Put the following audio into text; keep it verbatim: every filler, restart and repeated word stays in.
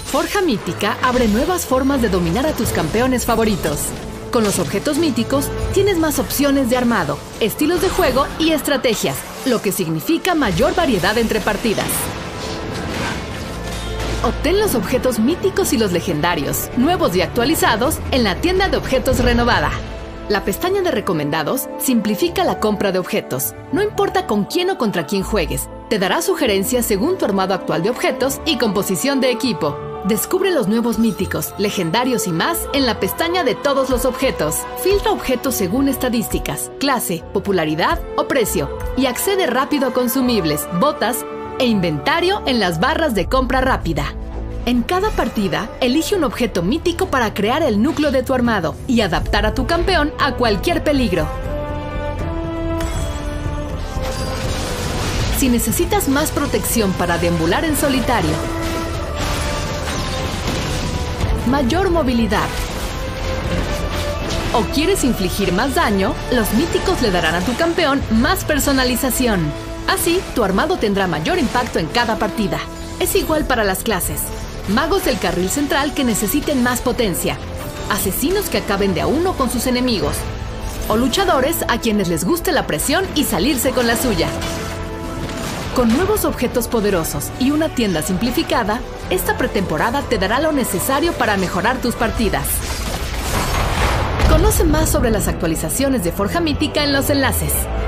Forja Mítica abre nuevas formas de dominar a tus campeones favoritos. Con los objetos míticos tienes más opciones de armado, estilos de juego y estrategias, lo que significa mayor variedad entre partidas. Obtén los objetos míticos y los legendarios, nuevos y actualizados, en la tienda de objetos renovada. La pestaña de recomendados simplifica la compra de objetos. No importa con quién o contra quién juegues, te dará sugerencias según tu armado actual de objetos y composición de equipo. Descubre los nuevos míticos, legendarios y más en la pestaña de todos los objetos. Filtra objetos según estadísticas, clase, popularidad o precio y accede rápido a consumibles, botas e inventario en las barras de compra rápida. En cada partida, elige un objeto mítico para crear el núcleo de tu armado y adaptar a tu campeón a cualquier peligro. Si necesitas más protección para deambular en solitario, mayor movilidad o quieres infligir más daño, los míticos le darán a tu campeón más personalización. Así, tu armado tendrá mayor impacto en cada partida. Es igual para las clases. Magos del carril central que necesiten más potencia, asesinos que acaben de a uno con sus enemigos, o luchadores a quienes les guste la presión y salirse con la suya. Con nuevos objetos poderosos y una tienda simplificada, esta pretemporada te dará lo necesario para mejorar tus partidas. Conoce más sobre las actualizaciones de Forja Mítica en los enlaces.